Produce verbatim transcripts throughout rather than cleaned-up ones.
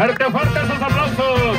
Fuerte, fuerte esos aplausos.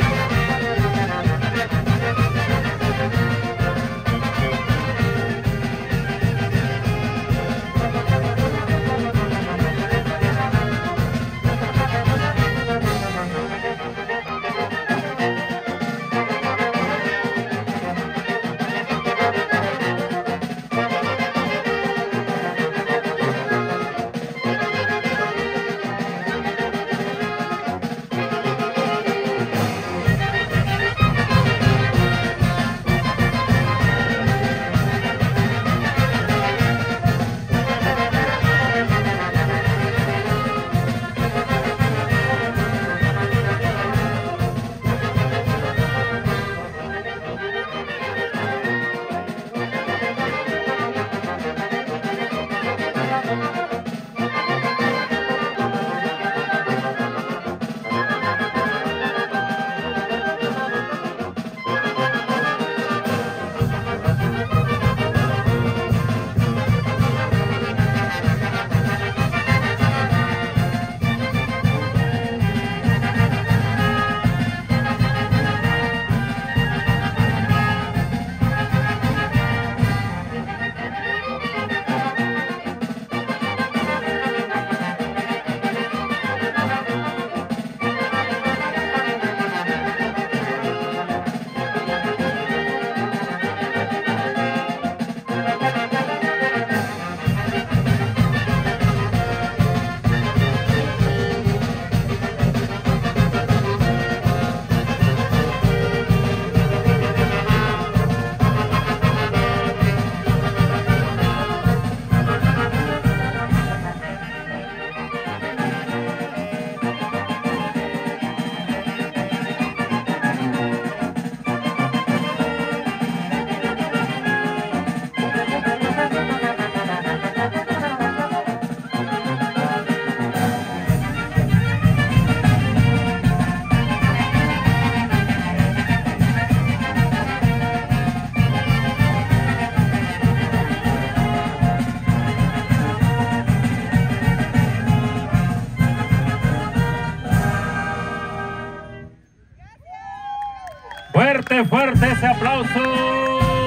Fuerte, fuerte ese aplauso.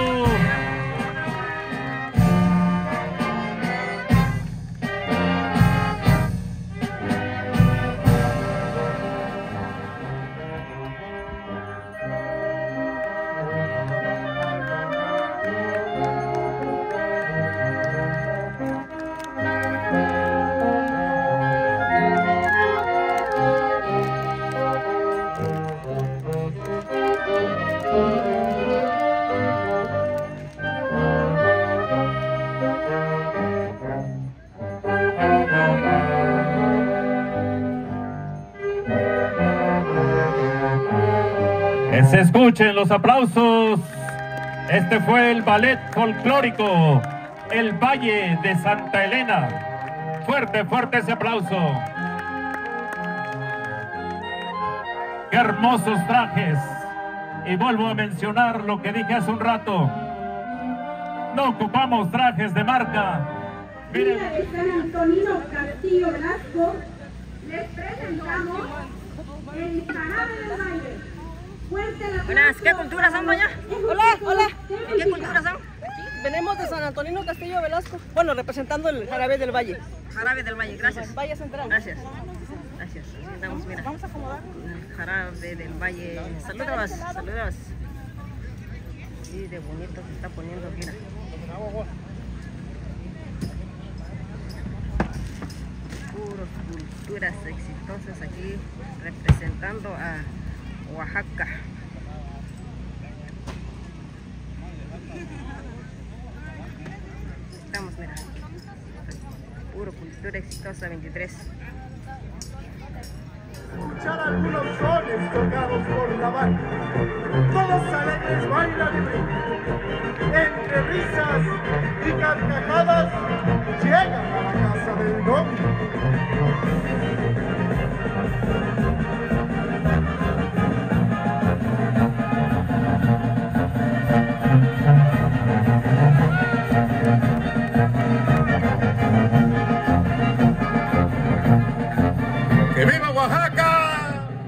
Que se escuchen los aplausos. Este fue el ballet folclórico El Valle de Santa Elena. Fuerte, fuerte ese aplauso. Qué hermosos trajes. Y vuelvo a mencionar lo que dije hace un rato. No ocupamos trajes de marca. Miren. De San Antonino Castillo Velasco, les presentamos el Jarabe del Valle. Buenas, ¿qué culturas son, doña? Hola, hola. ¿En qué culturas son? Venimos de San Antonino Castillo Velasco. Bueno, representando el Jarabe del Valle. Jarabe del Valle, gracias. Valle Central. Gracias. Gracias. Estamos, mira. Vamos a acomodar. El Jarabe del Valle. Saludos, saludos. Sí, de bonito se está poniendo, mira. Puros culturas exitosas aquí representando a Oaxaca. Estamos, mira, puro cultura exitosa veintitrés. Escuchar algunos sones tocados por la banda. Todos alegres bailan y brincan. Entre risas y carcajadas llegan a la casa del novio. ¡Que viva Oaxaca!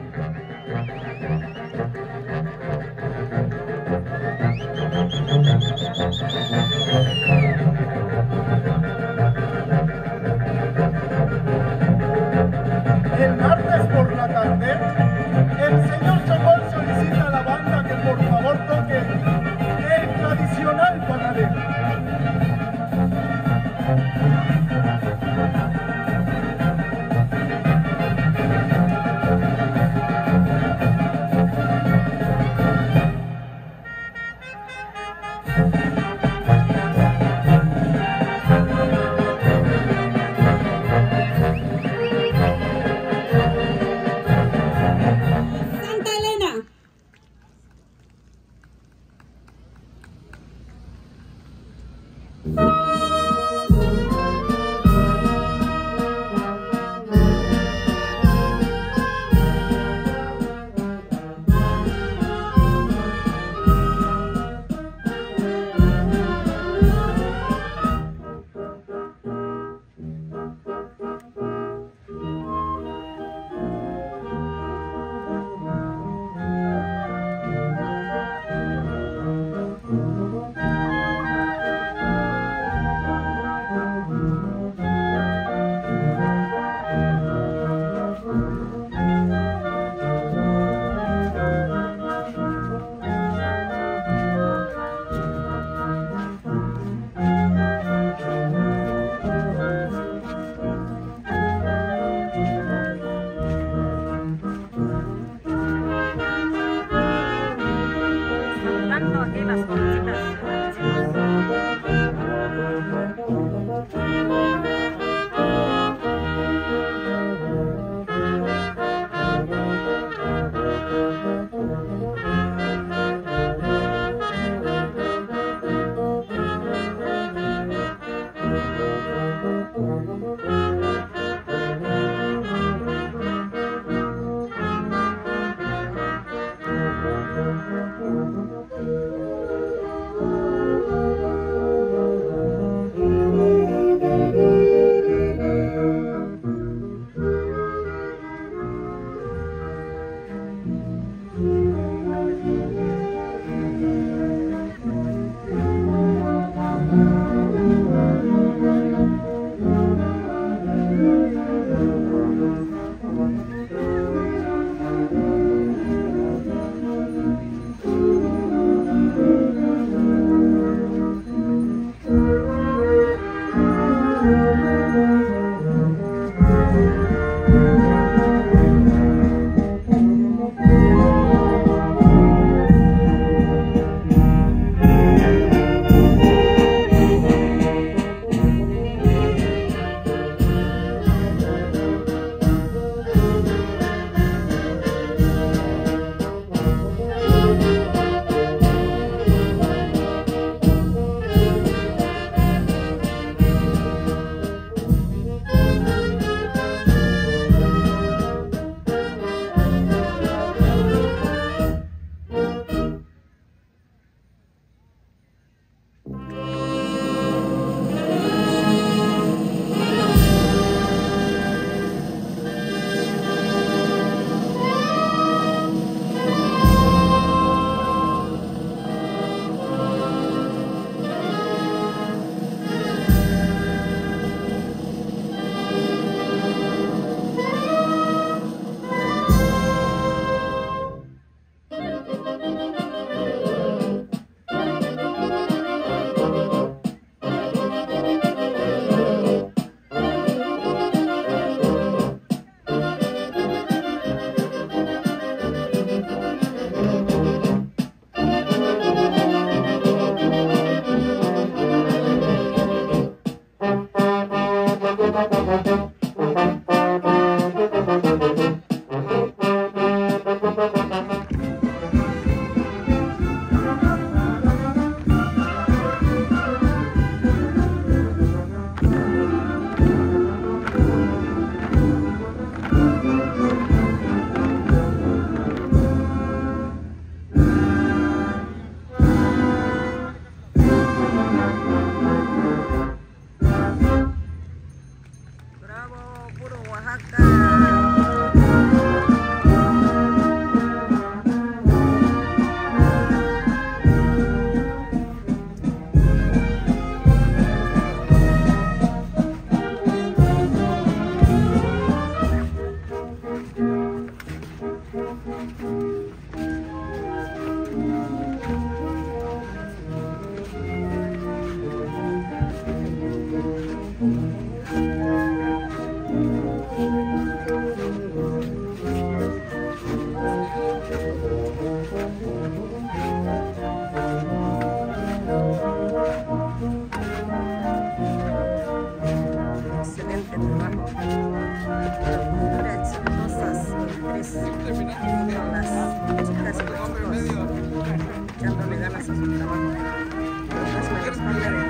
echándole ganas a su trabajo. Dios me los pague de bendiciones.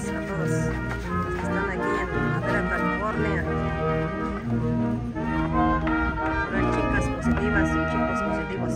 a todos los que están aquí en Madera, California. Puras chicas positivas y chicos positivos.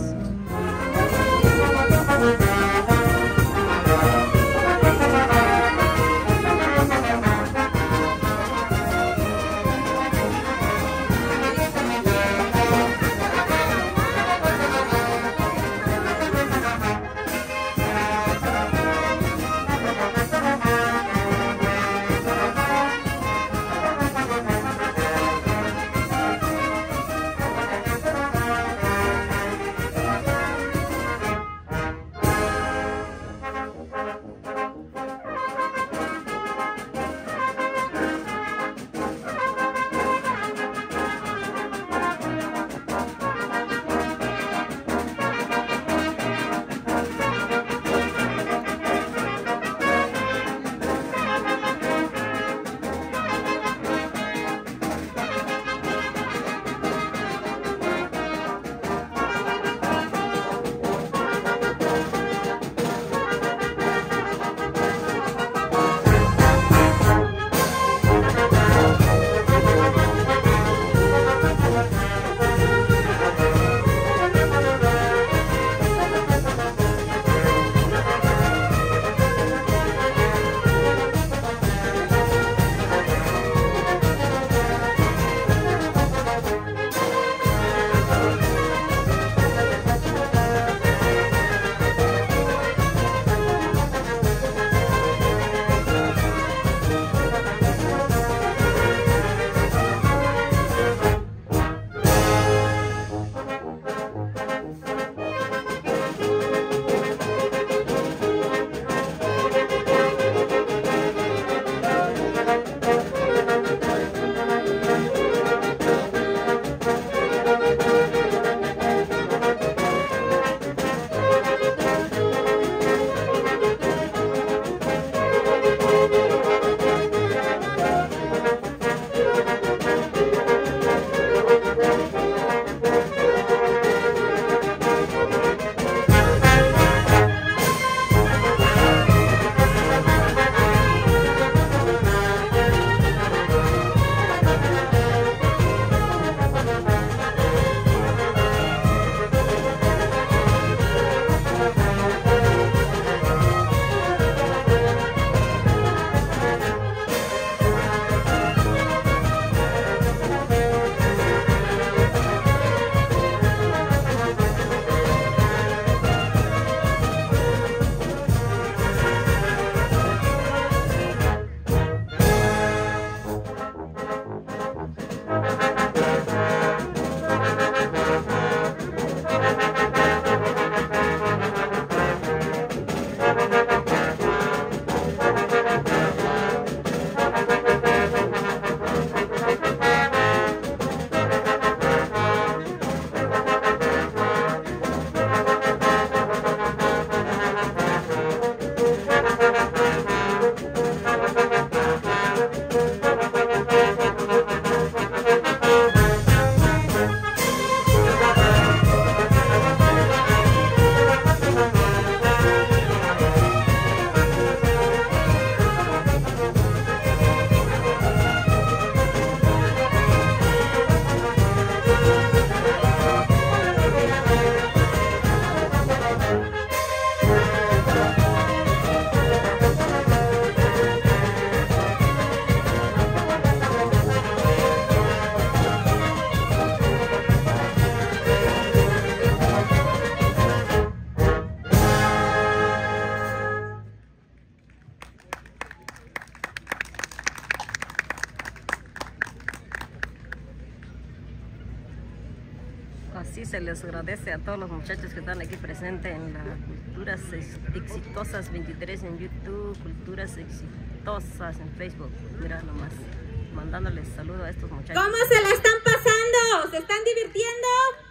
Así se les agradece a todos los muchachos que están aquí presentes en la Culturas Exitosas veintitrés en YouTube, Culturas Exitosas en Facebook. Mira nomás, mandándoles saludos a estos muchachos. ¿Cómo se la están pasando? ¿Se están divirtiendo?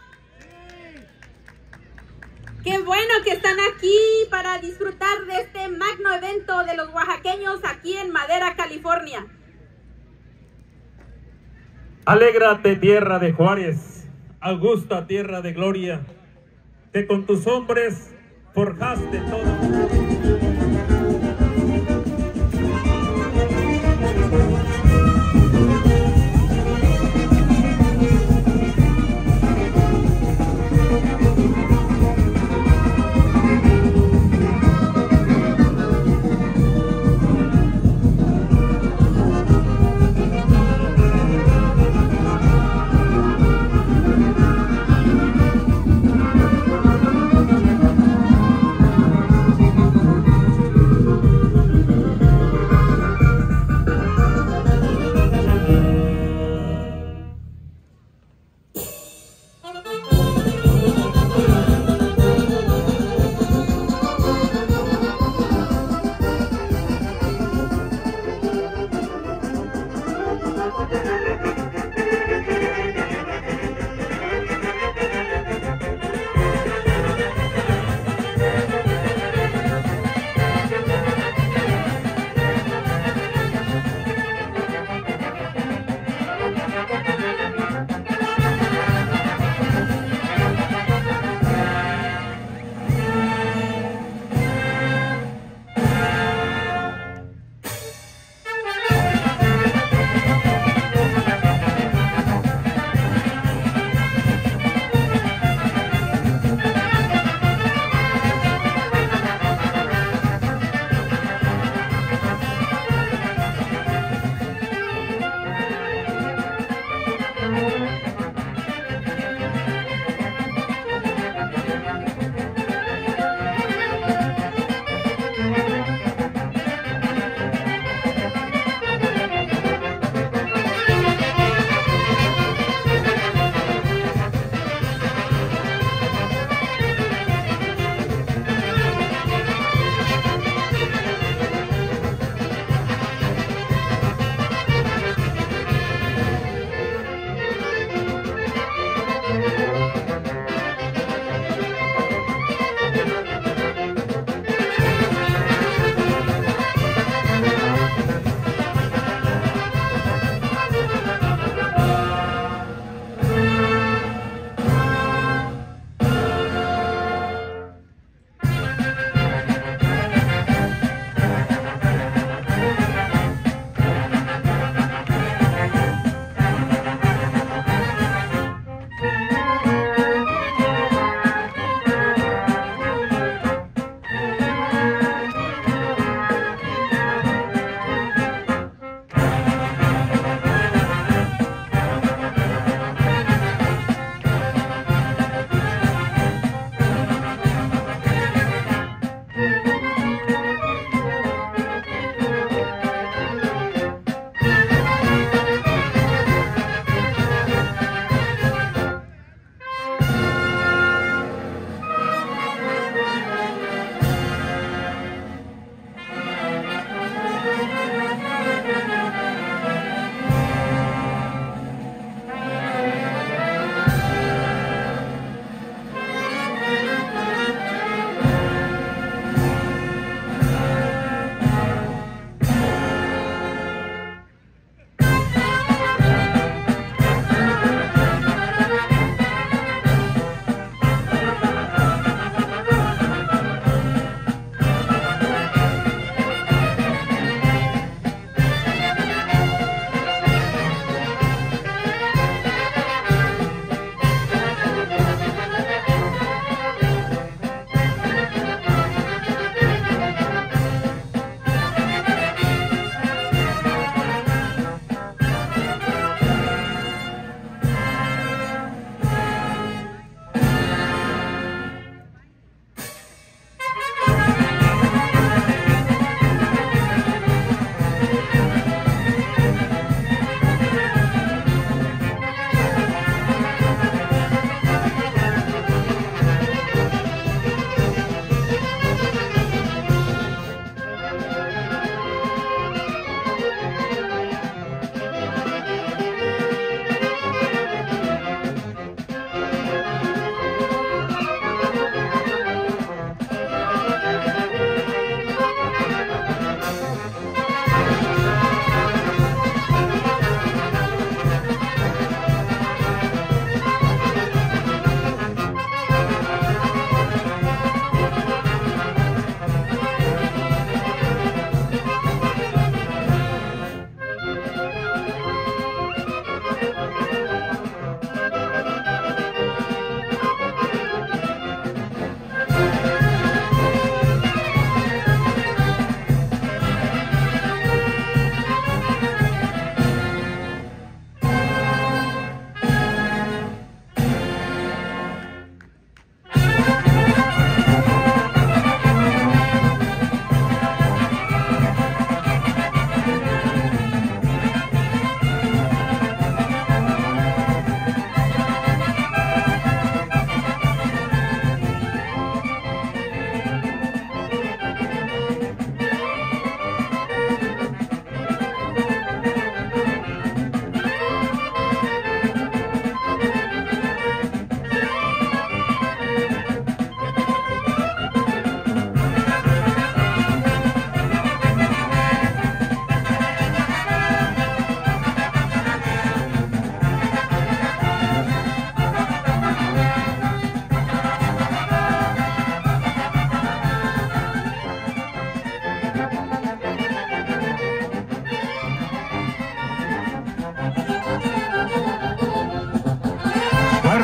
Qué bueno que están aquí para disfrutar de este magno evento de los oaxaqueños aquí en Madera, California. Alégrate, tierra de Juárez, augusta tierra de gloria, que con tus hombres forjaste todo.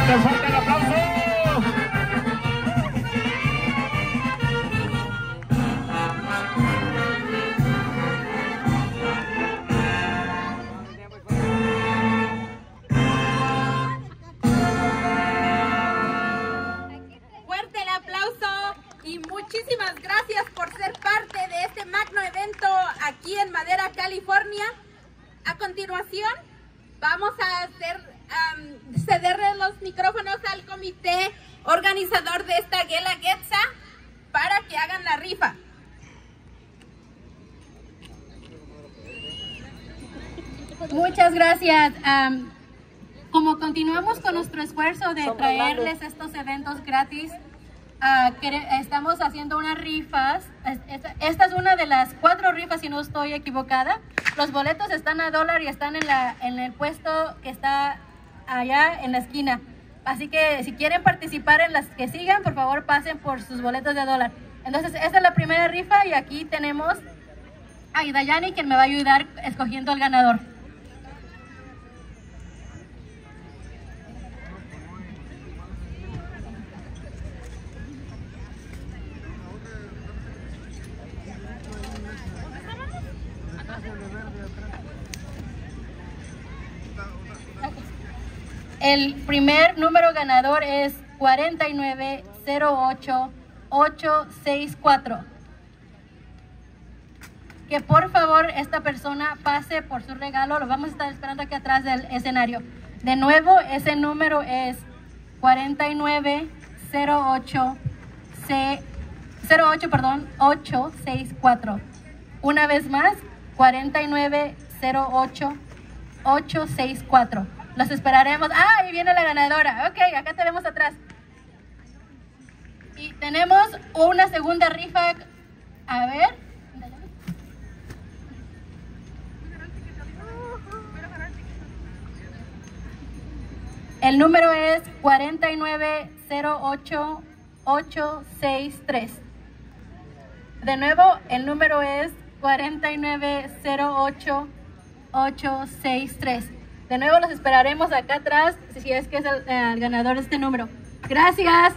Fuerte, fuerte el aplauso. Fuerte el aplauso y muchísimas gracias por ser parte de este magno evento aquí en Madera, California. A continuación, vamos a hacer, um, cederle los micrófonos al comité organizador de esta Guelaguetza para que hagan la rifa. Muchas gracias. Um, como continuamos con nuestro esfuerzo de traerles estos eventos gratis, uh, estamos haciendo unas rifas. Esta, esta es una de las cuatro rifas, si no estoy equivocada. Los boletos están a dólar y están en, la, en el puesto que está allá en la esquina. Así que si quieren participar en las que sigan, por favor pasen por sus boletos de dólar. Entonces, esta es la primera rifa y aquí tenemos a Idayani, quien me va a ayudar escogiendo al ganador. El primer número ganador es cuarenta y nueve cero ocho ocho seis cuatro. Que por favor esta persona pase por su regalo. Lo vamos a estar esperando aquí atrás del escenario. De nuevo, ese número es cuarenta y nueve cero ocho ocho seis cuatro. Una vez más, cuarenta y nueve cero ocho ocho seis cuatro. Los esperaremos. Ah, ahí viene la ganadora. Ok, acá tenemos atrás. Y tenemos una segunda rifa. A ver. El número es cuarenta y nueve cero ocho ocho seis tres. De nuevo, el número es cuarenta y nueve cero ocho ocho seis tres. De nuevo los esperaremos acá atrás si es que es el, el ganador de este número. Gracias.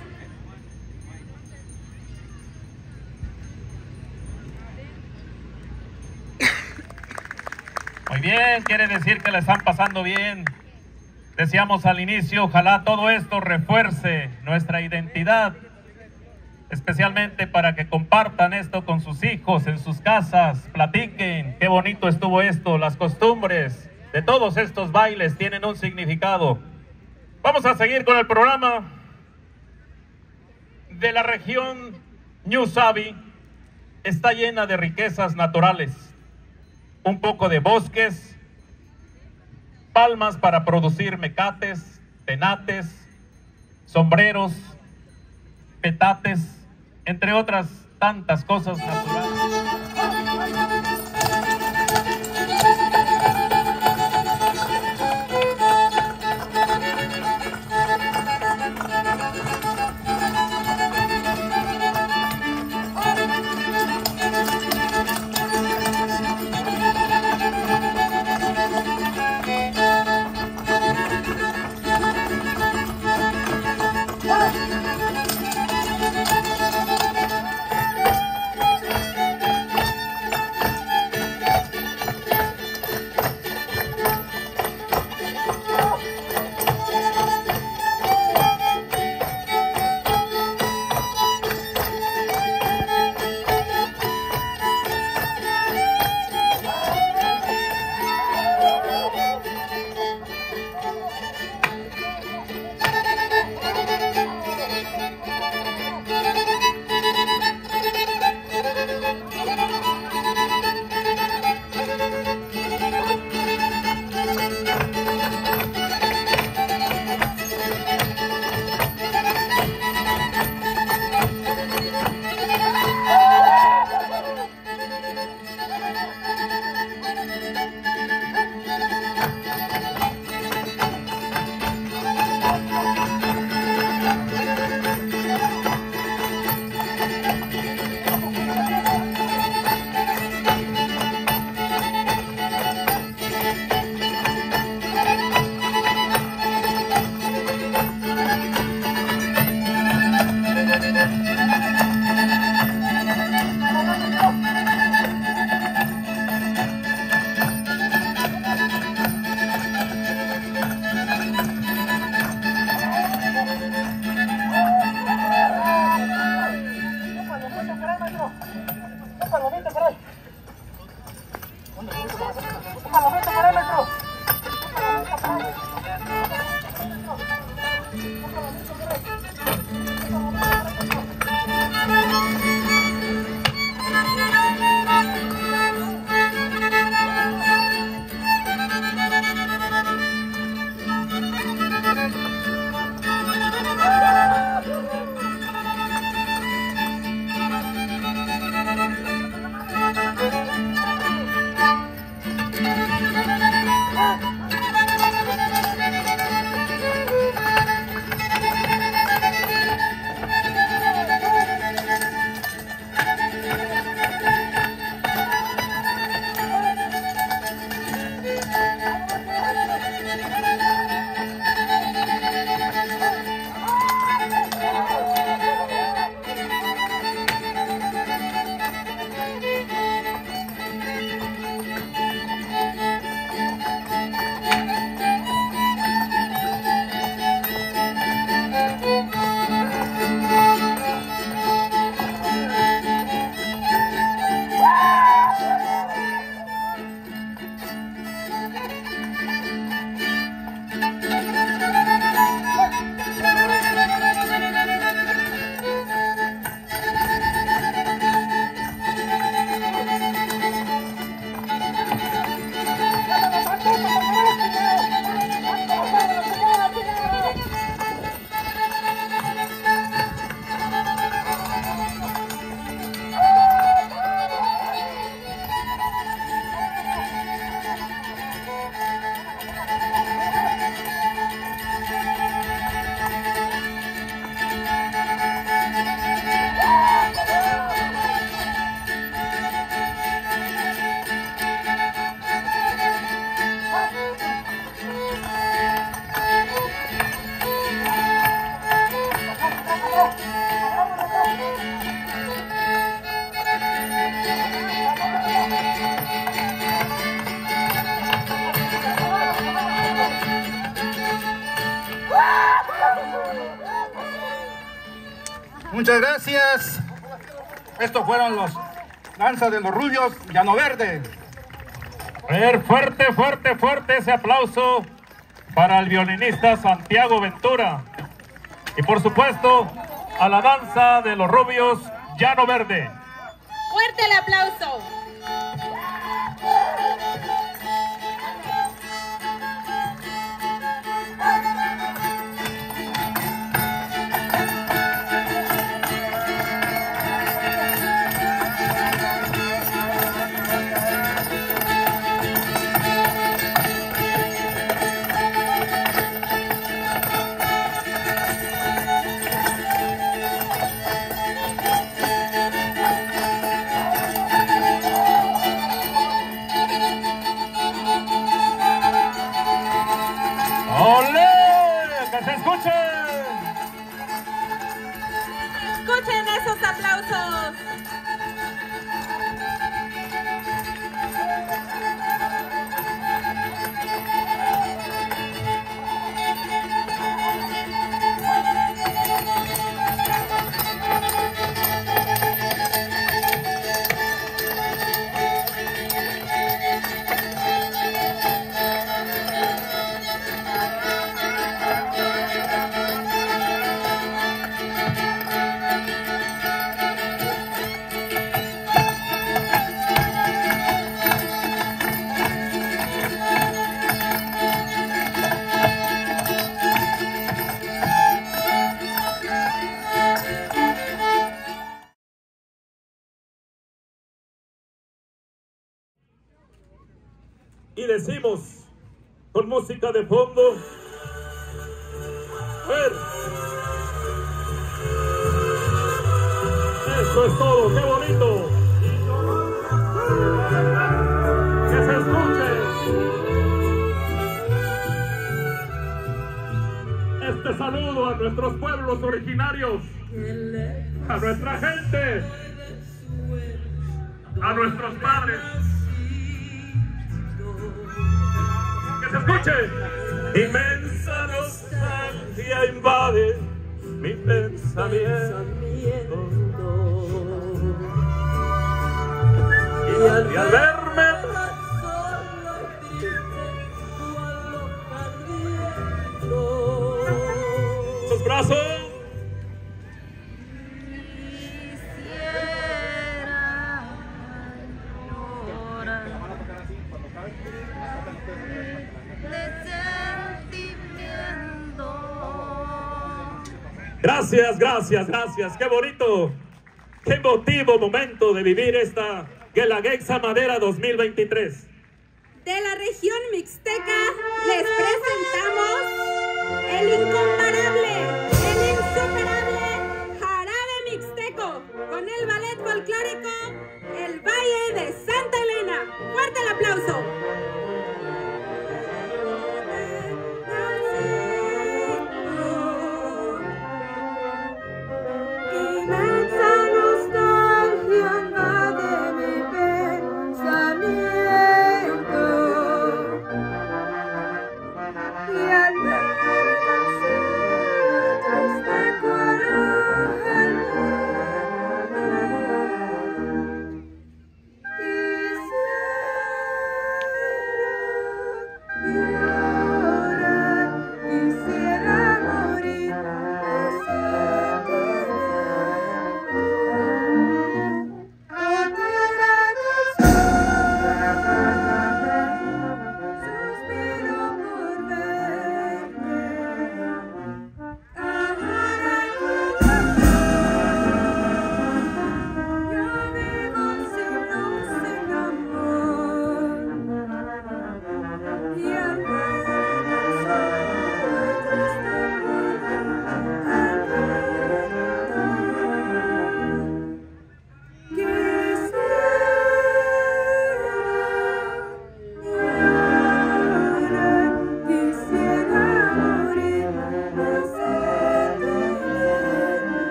Muy bien, quiere decir que le están pasando bien. Decíamos al inicio, ojalá todo esto refuerce nuestra identidad, especialmente para que compartan esto con sus hijos en sus casas, platiquen qué bonito estuvo esto, las costumbres de todos estos bailes tienen un significado. Vamos a seguir con el programa de la región New Sabi. Está llena de riquezas naturales, un poco de bosques, palmas para producir mecates, tenates, sombreros, petates, entre otras tantas cosas naturales. Muchas gracias. Estos fueron los Danza de los Rubios, Llano Verde. A ver, fuerte, fuerte, fuerte ese aplauso para el violinista Santiago Ventura. Y por supuesto, a la Danza de los Rubios, Llano Verde. Fuerte el aplauso. Escuchen esos aplausos. Y decimos, con música de fondo, a ver, eso es todo, qué bonito, que se escuche este saludo a nuestros pueblos originarios, a nuestra gente, a nuestros padres. Se escuche. Inmensa nostalgia invade mi pensamiento, y al, y al verme sus brazos, gracias, gracias, gracias. Qué bonito, qué emotivo momento de vivir esta Guelaguetza Madera dos mil veintitrés. De la región mixteca les presentamos el incomparable, el insuperable jarabe mixteco con el ballet folclórico El Valle de Santa Elena. ¡Fuerte el aplauso!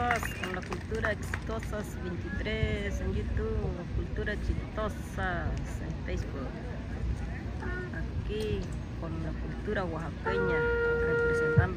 todos con la Cultura Exitosas veintitrés en YouTube, Cultura Exitosas en Facebook. Aquí con la cultura oaxaqueña, representando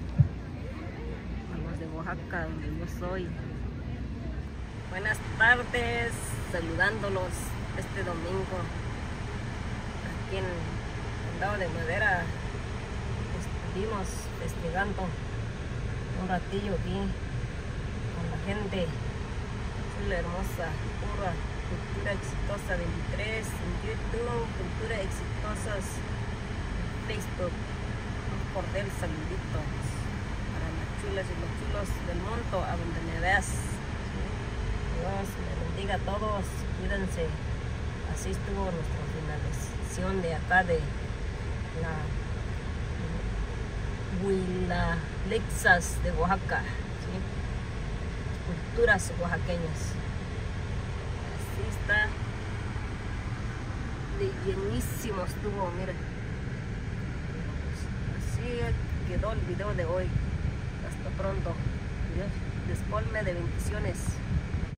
a los de Oaxaca, donde yo soy. Buenas tardes, saludándolos este domingo aquí en Condado de Madera. Estuvimos festejando un ratillo aquí con la gente chula, hermosa, pura Cultura Exitosa veintitrés en YouTube, Cultura Exitosas en Facebook. Un cordial saludito para las chulas y los chulos del mundo, a donde me veas. Dios me bendiga a todos, cuídense. Así estuvo nuestra finalización de acá de la Huilalexas de Oaxaca, ¿sí? Culturas oaxaqueñas. Así está, de llenísimo estuvo, miren. Así quedó el video de hoy. Hasta pronto. Dios les colme de bendiciones.